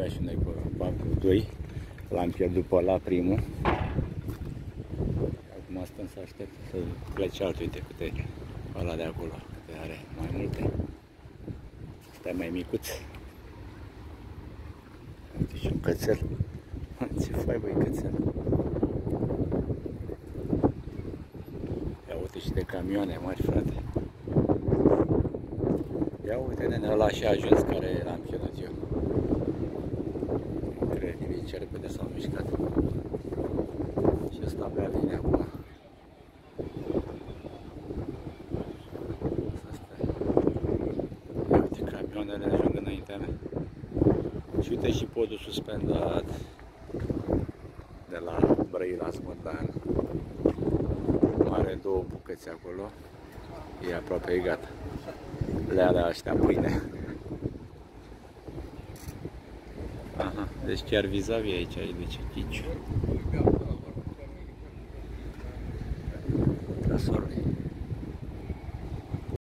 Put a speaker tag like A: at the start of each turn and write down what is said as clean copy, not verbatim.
A: băgat și noi pe bancul 2. L-am pierdut pe ăla primul. Acum stăm să aștept să plece altul. Uite câte ăla de acolo, câte are mai multe. Asta e mai micuț. Uite și un cățel. Ce fai, băi, cățel? Ia uite și de camioane mari, frate. Ia uite, nene, ăla și a ajuns care l-am pierdut eu. Incredibil, ce repede s-au mișcat. Și ăsta abia vine acum. Ia uite, camioanele ajung înaintea mea. Și uite și podul suspendat de la Brăila Smârdan. Are două bucăți acolo. E aproape gata. Le are ăștia pâine. Aha, deci chiar vis-a-vis aici, deci Chiciu. Trasorul.